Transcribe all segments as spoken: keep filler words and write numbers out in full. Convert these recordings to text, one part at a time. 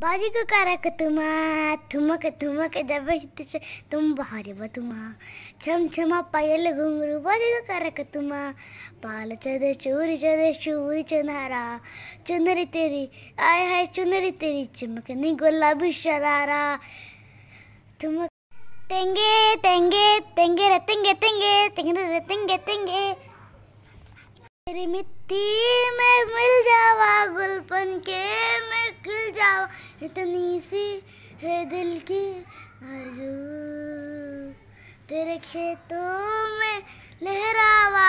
बाजी को कारक तुमा ठुमक ठुमक जब हित तुम बहारे बतुमा छम छमा पायल घुंघरू बाजी को कारक तुमा पाल चदे चूरी चदे चूरी चुनारा चुनरी तेरी आय हाय चुनरी तेरी चमकनी गुलाबी शरारा तुम तेंगे तेंगे तेंगे रे तेंगे तेंगे तेंगे रे तेंगे तेंगे तेरी मिट्टी में मिल जावा गुलपन के मैं खिल जावा इतनी सी है दिल की आरज़ू तेरे खेतों में लहरावा।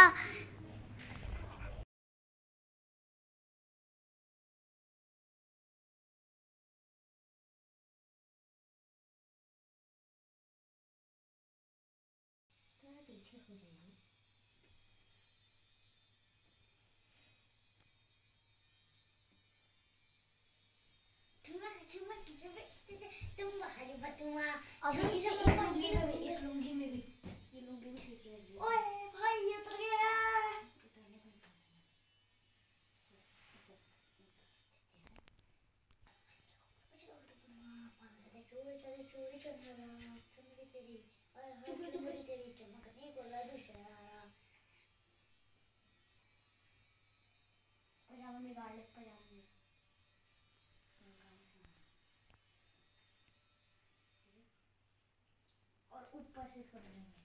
थोड़ा पीछे हो जाइए। तुम बाहरी बतुआ अभी इस इस लुंगी में भी इस लुंगी में भी ये लुंगी भी ठीक लगी। ओए भाई ये उतर गया। उतरने को चोरी चोरी चोरी चोरी चोरी तेरी ओए हाय चोरी तेरी चमकने गुलाबी शरारा पजामा में गाड़ ले पजामा में और ऊपर से इसको डालेंगे।